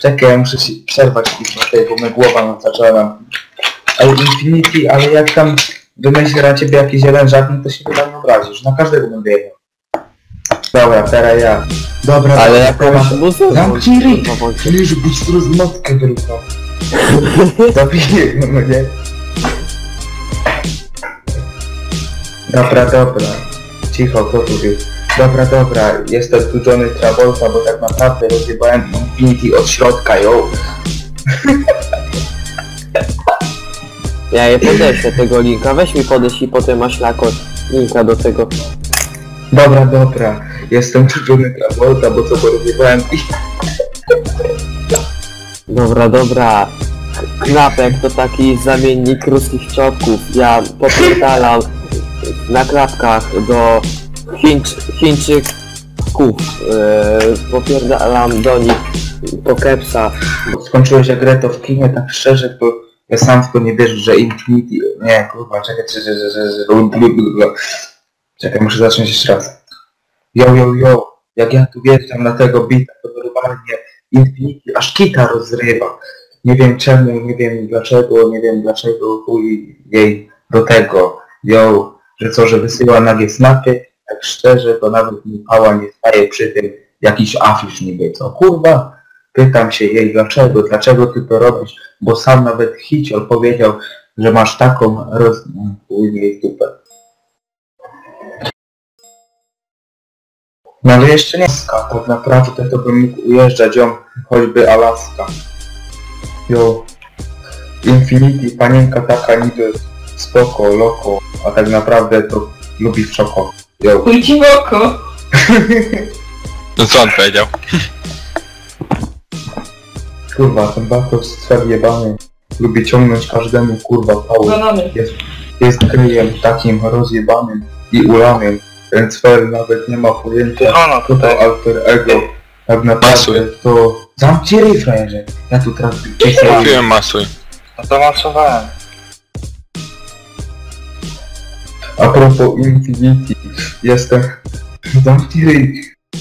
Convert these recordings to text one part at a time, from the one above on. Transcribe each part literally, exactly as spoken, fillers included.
Czekaj, ja muszę się przerwać tutaj, bo mnie głowa zaczęła. Ale Infinity, ale jak tam wymyślę na ciebie jakiś jeden żart, no to się chyba nie obrazisz. Na każdego będę jechał. Dobra, teraz ja. Dobra, ale jakąś muzykę. Zamknij ryj! Już być rozmotkę wyruchał. Zabiję go, no nie? Dobra, dobra. Cicho, kto tu był? Dobra, dobra. Jestem tu Johnny Travolta, bo tak naprawdę rozjebałem Infinity od środka, yo. Ja je podeślę tego linka, weź mi podeślij i potem masz jako linka do tego. Dobra, dobra. Jestem tu Johnny Travolta, bo co, bo rozjebałem Dobra, dobra. Klapek to taki zamiennik ruskich czopków. Ja popierdalam na klapkach do Chińcz, Chińczyków. Yy, popierdalam do nich po kepsa. Skończyłeś jak grę to w kinie, tak szczerze, to ja sam w to nie wierzę, że Infinity... Nie, kurwa, czekaj, że... że... że... że... że... Czekaj, muszę zacząć jeszcze raz. Yo, yo, yo, jak ja tu wjeżdżam na tego bita, to normalnie Infinity aż kita rozrywa. Nie wiem czemu, nie wiem dlaczego, nie wiem dlaczego chuj jej do tego. Yo, że co, że wysyła nagie snapy, tak szczerze, to nawet mi pała nie staje przy tym jakiś afisz niby, co kurwa? Pytam się jej dlaczego, dlaczego ty to robisz, bo sam nawet Hiciol powiedział, że masz taką roz... chuj jej dupę. No ale jeszcze nie Alaska, tak naprawdę to bym mógł ujeżdżać ją, choćby Alaska. Yo, Infinity, panienka taka niby spoko, loko, a tak naprawdę to lubi w czoko. Yo. Chuj ci w oko! No co on powiedział? Kurwa, ten Bakos stwerdzi jebany, lubi ciągnąć każdemu kurwa pałę. Banany. Jest, jest kryjem takim rozjebanym i ulanym, ten Sfer nawet nie ma pojęcia, co to alter ego. Tak naprawdę to... Zamknij ryj, frajerze. Ja tu teraz... Kupiłem masuj. No to masowałem. A propos Infinity, jestem... Zamknij ryj.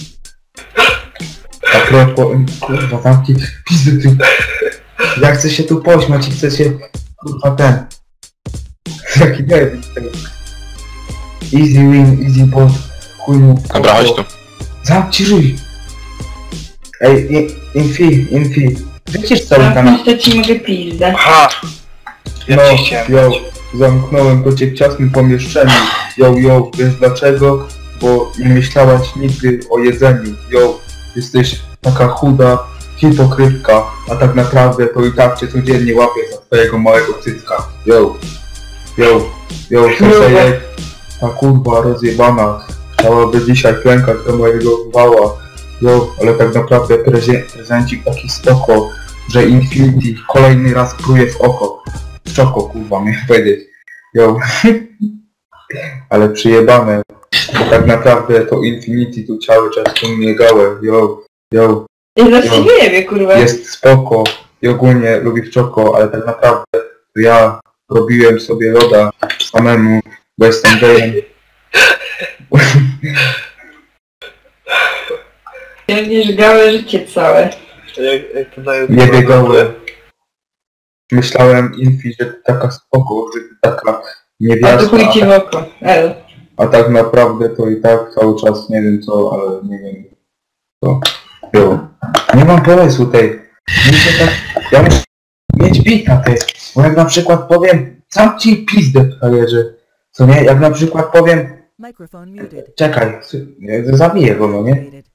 A propos... Kurwa, zamknij... Pizdy ty... Ja chcę się tu pośmiać i chcę się... Kurwa ten... Jaki debil ten... Easy win, easy ball... Chuj mu... Dobra, chodź tu. Zamknij ryj. Ej, Infi, Infi, widzisz cały kanał? Zamknąć to ci mogę pizdę. Aha! Ja No, ci chciałem yo, dać. zamknąłem go cię w ciasnym pomieszczeniu. Yo, yo, wiesz dlaczego? Bo nie myślałaś nigdy o jedzeniu. Yo, jesteś taka chuda hipokrytka, a tak naprawdę to i tak cię codziennie łapie za twojego małego cycka. Yo, yo, yo, sensei, ta kurwa rozjebana chciałaby dzisiaj klękać do mojego wała. Jo, ale tak naprawdę prezie, prezencik taki spoko, że Infinity kolejny raz pruje w oko. W czoko, kurwa, miałem powiedzieć. Jo. Ale przyjebane. Bo tak naprawdę to Infinity tu cały czas tu miegały. Jo, jo. I właściwie wie, kurwa. Jest spoko i ogólnie lubi w czoko, ale tak naprawdę to ja robiłem sobie loda samemu, bo jestem gejem. Będziesz gałe życie całe. Jak, jak to daje... Nie biegały. Myślałem Infi, że ty taka spoko, że ty taka A to niewiasta, chuj ci w oko. El. a tak naprawdę to i tak cały czas nie wiem co, ale nie wiem co. Jo. Nie mam pomysłu tej. Muszę tak, ja muszę mieć bita tej, bo jak na przykład powiem, sam ci pizdę frajerze, co nie? Jak na przykład powiem, Microphone muted. czekaj, zabiję go, no nie?